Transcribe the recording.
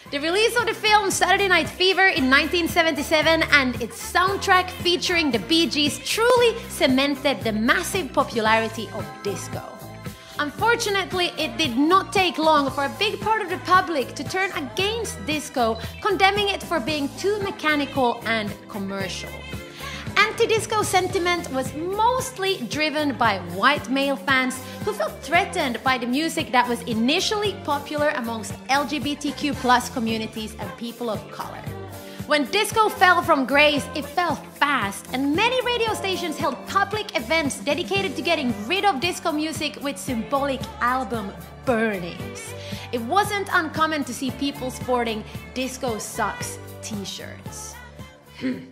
The release of the film Saturday Night Fever in 1977 and its soundtrack featuring the Bee Gees truly cemented the massive popularity of disco. Unfortunately, it did not take long for a big part of the public to turn against disco, condemning it for being too mechanical and commercial. Anti-disco sentiment was mostly driven by white male fans who felt threatened by the music that was initially popular amongst LGBTQ+ communities and people of color. When disco fell from grace, it fell fast, and many radio stations held public events dedicated to getting rid of disco music with symbolic album burnings. It wasn't uncommon to see people sporting "Disco Sucks" t-shirts.